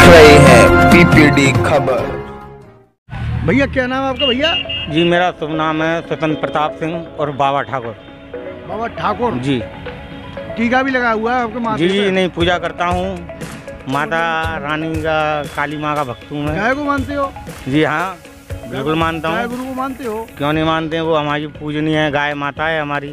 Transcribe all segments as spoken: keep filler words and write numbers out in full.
रहे हैं पीपीडी खबर। भैया क्या नाम है आपका भैया? जी मेरा शुभ नाम है स्वतंत्र प्रताप सिंह और बाबा ठाकुर। बाबा ठाकुर जी। टीका भी लगा हुआ है आपके माथे जी पे? नहीं, पूजा करता हूँ, माता रानी का, काली माँ का भक्त हूँ मैं। गाय को मानते हो? जी हाँ, बिल्कुल मानता हूँ। गाय गुरु को मानते हो? क्यों नहीं मानते हैं, वो हमारी पूजनीय है, गाय माता है हमारी।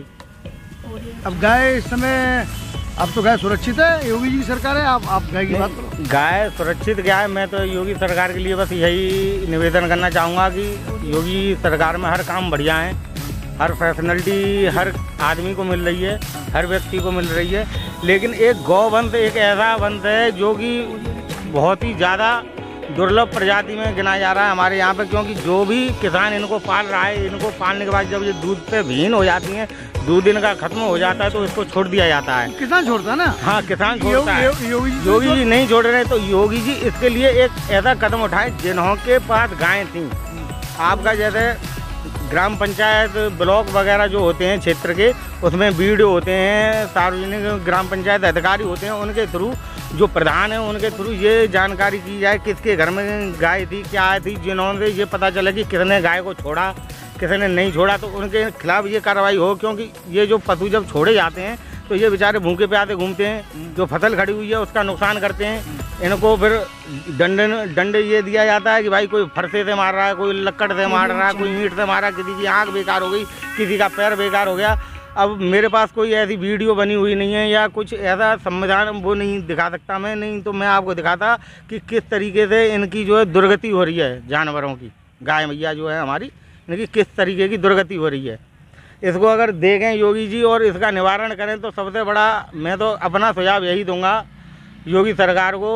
अब गाय इस समय, अब तो गाय सुरक्षित है, योगी जी की सरकार है, आप आप गाय की बात करो। गाय सुरक्षित क्या है, मैं तो योगी सरकार के लिए बस यही निवेदन करना चाहूँगा कि योगी सरकार में हर काम बढ़िया है, हर फैसिलिटी हर आदमी को मिल रही है, हर व्यक्ति को मिल रही है। लेकिन एक गौवंश एक ऐसा वंश है जो कि बहुत ही ज़्यादा दुर्लभ प्रजाति में गिना जा रहा है हमारे यहाँ पे, क्योंकि जो भी किसान इनको पाल रहा है, इनको पालने के बाद जब ये दूध पे भीन हो जाती हैं, दूध दिन का खत्म हो जाता है तो इसको छोड़ दिया जाता है। किसान छोड़ता है ना? हाँ, किसान छोड़ता है। योगी, योगी जी योगी जी नहीं छोड़ रहे, तो योगी जी इसके लिए एक ऐसा कदम उठाए, जिन्हों के पास गायें थी, आपका जैसे ग्राम पंचायत ब्लॉक वगैरह जो होते हैं क्षेत्र के, उसमें बीडीओ होते हैं, सार्वजनिक ग्राम पंचायत अधिकारी होते हैं, उनके थ्रू जो प्रधान है उनके थ्रू ये जानकारी की जाए किसके घर में गाय थी, क्या थी, जिन्होंने ये पता चला कि किसने गाय को छोड़ा, किसी ने नहीं छोड़ा, तो उनके खिलाफ ये कार्रवाई हो। क्योंकि ये जो पशु जब छोड़े जाते हैं तो ये बेचारे भूखे प्यासे घूमते हैं, जो फसल खड़ी हुई है उसका नुकसान करते हैं। इनको फिर डंडे डंडे ये दिया जाता है कि भाई कोई फरसे से मार रहा है, कोई लक्कड़ से मार रहा है, कोई ईंट से मारा, किसी की आँख बेकार हो गई, किसी का पैर बेकार हो गया। अब मेरे पास कोई ऐसी वीडियो बनी हुई नहीं है या कुछ ऐसा संविधान वो नहीं दिखा सकता मैं, नहीं तो मैं आपको दिखाता कि किस तरीके से इनकी जो है दुर्गति हो रही है, जानवरों की, गाय मैया जो है हमारी, इनकी किस तरीके की दुर्गति हो रही है। इसको अगर देखें योगी जी और इसका निवारण करें तो सबसे बड़ा मैं तो अपना सुझाव यही दूंगा योगी सरकार को।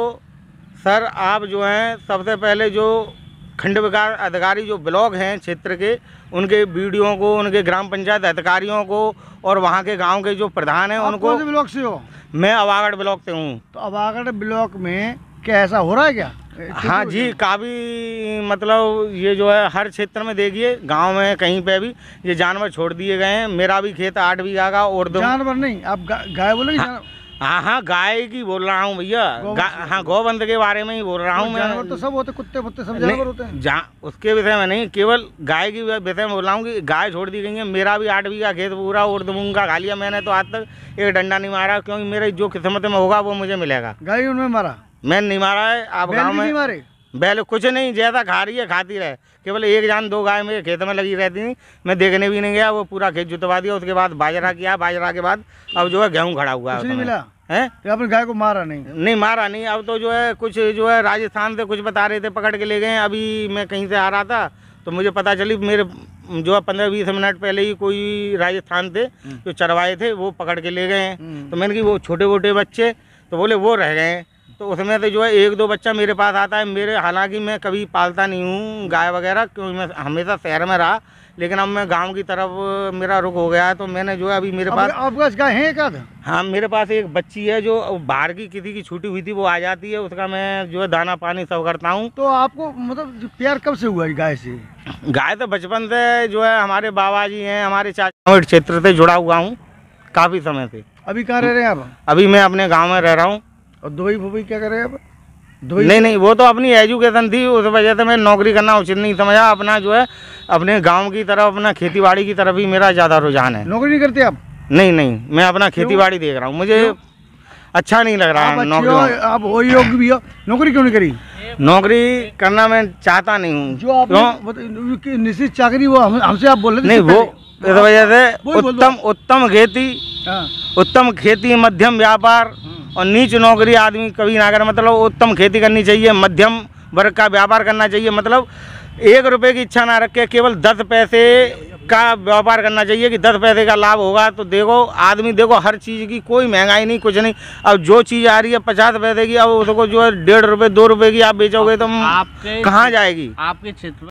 सर आप जो हैं सबसे पहले जो खंड विकास अधिकारी जो ब्लॉक हैं क्षेत्र के, उनके बीडीओ को, उनके ग्राम पंचायत अधिकारियों को और वहाँ के गांव के जो प्रधान हैं उनको। कौन से ब्लॉक से हो? मैं अवागढ़ ब्लॉक से हूँ। तो अवागढ़ ब्लॉक में क्या ऐसा हो रहा है क्या? हाँ जी, काफ़ी मतलब ये जो है हर क्षेत्र में देखिए, गांव में कहीं पे भी ये जानवर छोड़ दिए गए हैं। मेरा भी खेत आठ बीघा का और दो जानवर नहीं, आप गा, गाय बोलेंगे? हाँ, हाँ हाँ गाय की बोल रहा हूँ भैया, हाँ गौवंश के बारे में ही बोल रहा हूँ मैं। जानवर तो सब होते, कुत्ते कुत्ते सब जानवर होते हैं। जहाँ उसके विषय में नहीं, केवल गाय की विषय में बोल रहा हूँ कि गाय छोड़ दी गई है। मेरा भी आठ बीघा खेत पूरा उर्द मूंग का खा लिया मैंने, तो आज तक एक डंडा नहीं मारा, क्योंकि मेरे जो किस्मत में होगा वो मुझे मिलेगा। गाय उनमें मारा? मैंने नहीं मारा है। आप गाँव में मारे? बैल कुछ नहीं, जैसा खा रही है खाती रहे, केवल एक जान दो गाय मेरे खेत में लगी रहती थी, मैं देखने भी नहीं गया। वो पूरा खेत जुतवा दिया, उसके बाद बाजरा किया, बाजरा के बाद अब जो है गेहूँ खड़ा हुआ है। मिला है आपने गाय को मारा नहीं? नहीं मारा नहीं। अब तो जो है कुछ जो है राजस्थान से कुछ बता रहे थे, पकड़ के ले गए। अभी मैं कहीं से आ रहा था तो मुझे पता चली, मेरे जो है पंद्रह बीस मिनट पहले ही कोई राजस्थान थे जो चरवाए थे वो पकड़ के ले गए हैं। तो मैंने कि वो छोटे छोटे बच्चे, तो बोले वो रह गए हैं। तो उसमें से जो है एक दो बच्चा मेरे पास आता है। मेरे हालांकि मैं कभी पालता नहीं हूँ गाय वगैरह, क्योंकि मैं हमेशा शहर में रहा, लेकिन अब मैं गांव की तरफ मेरा रुख हो गया है। तो मैंने जो है अभी मेरे पास आपके पास गाय है एक आध? हाँ मेरे पास एक बच्ची है जो बाहर की किसी की छूटी हुई थी, वो आ जाती है, उसका मैं जो है दाना पानी सब करता हूँ। तो आपको मतलब प्यार कब से हुआ गाय से? गाय तो बचपन से जो है हमारे बाबा जी हैं, हमारे चाचा क्षेत्र से जुड़ा हुआ हूँ काफ़ी समय से। अभी कहाँ रह रहे हैं आप? अभी मैं अपने गाँव में रह रहा हूँ। और दोई भोई क्या कर रहे हैं आप? नहीं नहीं, वो तो अपनी एजुकेशन थी, उस वजह से मैं नौकरी करना उचित नहीं समझा। अपना जो है अपने गांव की तरफ, अपना खेतीबाड़ी की तरफ ही मेरा ज़्यादा रुझान है। नौकरी नहीं करते आप? नहीं नहीं, मैं अपना खेतीबाड़ी देख रहा हूँ, मुझे अच्छा नहीं लग रहा है नौकरी। आप वो योग्य भी हो, नौकरी क्यों नहीं करी? नौकरी करना मैं चाहता नहीं हूँ। जो आप निश्चित चाकरी वो हमसे आप बोल रहे थे नहीं, वो इस वजह से उत्तम उत्तम खेती, उत्तम खेती, मध्यम व्यापार और नीच नौकरी आदमी कभी ना करे। मतलब उत्तम खेती करनी चाहिए, मध्यम वर्ग का व्यापार करना चाहिए। मतलब एक रुपए की इच्छा ना रख के केवल दस पैसे का व्यापार करना चाहिए कि दस पैसे का लाभ होगा। तो देखो आदमी, देखो हर चीज़ की कोई महंगाई नहीं, कुछ नहीं। अब जो चीज़ आ रही है पचास पैसे की, अब उसको जो है डेढ़ रुपये दो रुपये की आप बेचोगे तो कहाँ जाएगी? आपके क्षेत्र